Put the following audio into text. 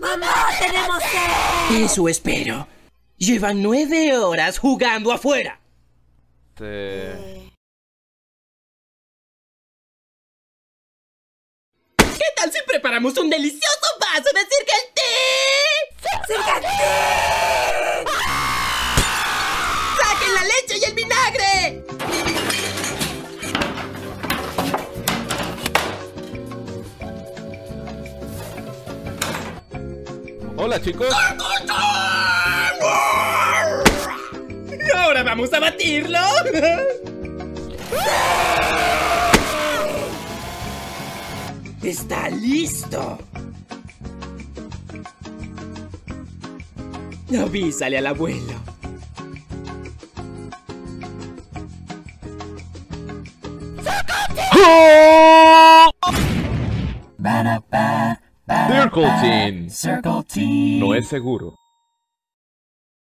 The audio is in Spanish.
¡Mamá, tenemos sed! Eso espero. Llevan 9 horas jugando afuera. ¿Qué tal si preparamos un delicioso vaso de Circle Tea? ¡Circle Tea! ¡Saquen la leche y el vinagre! Hola, chicos. ¿Ahora vamos a batirlo? ¡Está listo! Avísale al abuelo. Circle Team. Circle Team. No es seguro.